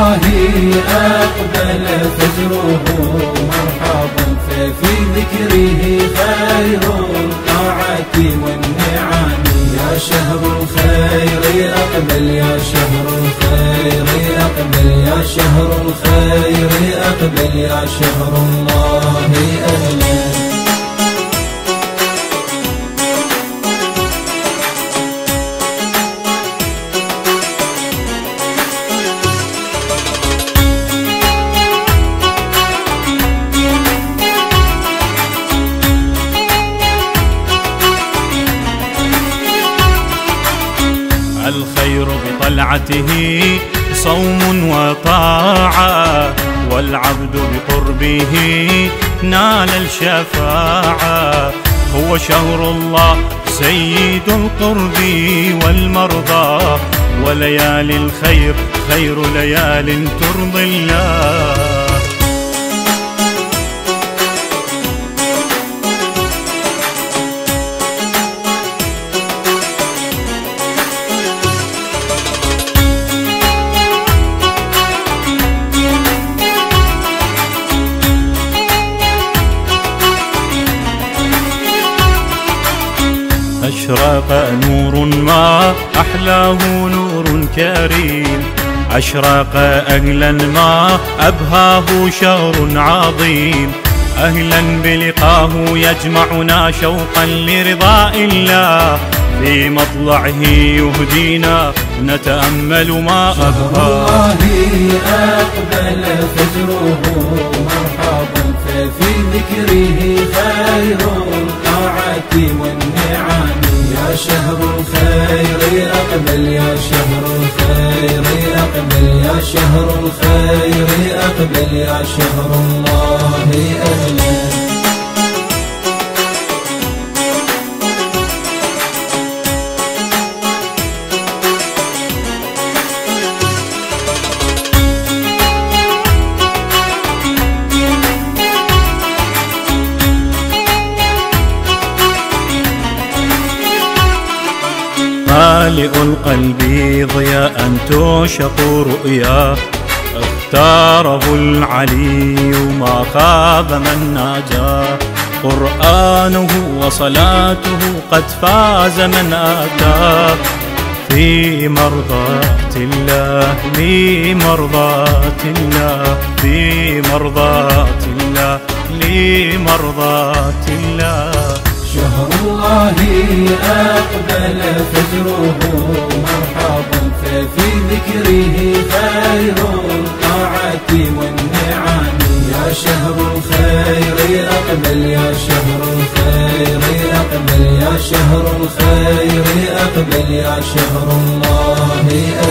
الله أقبل فجره مرحبا ففي ذكره خير الطاعة والنعم يا شهر الخير أقبل يا شهر الخير أقبل يا شهر الخير أقبل يا شهر الله أهلا الخير بطلعته صوم وطاعة والعبد بقربه نال الشفاعة هو شهر الله سيد القرب والمرضى وليالي الخير خير ليال ترضي الله أشرق نور ما أحلاه نور كريم أشرق أهلا ما أبهاه شهر عظيم أهلا بلقاه يجمعنا شوقا لرضاء الله في مطلعه يهدينا نتأمل ما أبهاه الله أقبل فجره مرحبا ففي ذكره خير الطاعة والنعم يا شهر الخير أقبل يا شهر الخير أقبل يا شهر الخير أقبل يا شهر الله أهلا مالئ القلب ضياء توشق رؤياه اختاره العلي ما خاب من ناجاه قرآنه وصلاته قد فاز من آتاه في مرضاة الله لمرضاة الله في مرضاة الله لمرضاة الله شهر الله أقبل فجره مرحبا ففي ذكره خير الطاعة والنعم يا شهر الخير أقبل يا شهر الخير أقبل يا شهر الخير أقبل يا شهر الله